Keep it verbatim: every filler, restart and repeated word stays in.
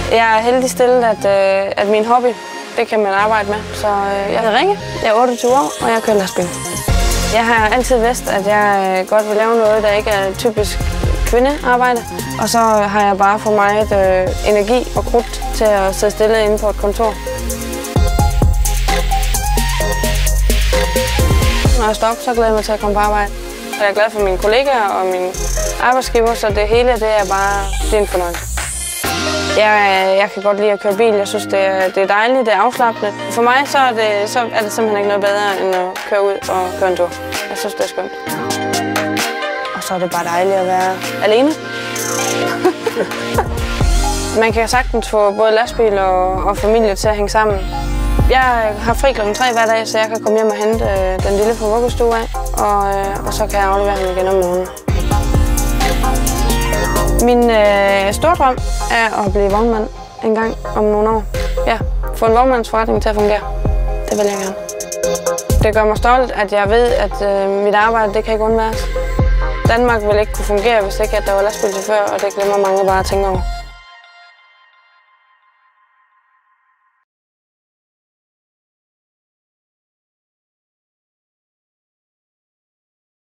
Jeg er heldig stillet, at, øh, at min hobby, det kan man arbejde med. Så øh, jeg hedder Rikke, jeg er otteogtyve år, og jeg kører lastbil. Jeg har altid vidst, at jeg øh, godt vil lave noget, der ikke er typisk kvindearbejde. Og så har jeg bare for meget øh, energi og krudt til at sidde stille inde på et kontor. Når jeg står op, så glæder jeg mig til at komme på arbejde. Jeg er glad for mine kollegaer og mine arbejdsgiver, så det hele det er bare det er en fornøjelse. Jeg, jeg kan godt lide at køre bil. Jeg synes, det er, det er dejligt, det er afslappende. For mig så er, det, så er det simpelthen ikke noget bedre, end at køre ud og køre en tur. Jeg synes, det er skønt. Og så er det bare dejligt at være alene. Man kan sagtens få både lastbil og, og familie til at hænge sammen. Jeg har fri klokken tre hver dag, så jeg kan komme hjem og hente øh, den lille fra vuggestue af, og, øh, og så kan jeg aflevere ham igen om morgenen. Min øh, store drøm er at blive vognmand en gang om nogle år. Ja, få en vognmandsforretning til at fungere. Det vil jeg gerne. Det gør mig stolt, at jeg ved, at øh, mit arbejde det kan ikke undværes. Danmark vil ikke kunne fungere, hvis ikke at der var lastbilchauffør, og det glemmer mange bare at tænke over.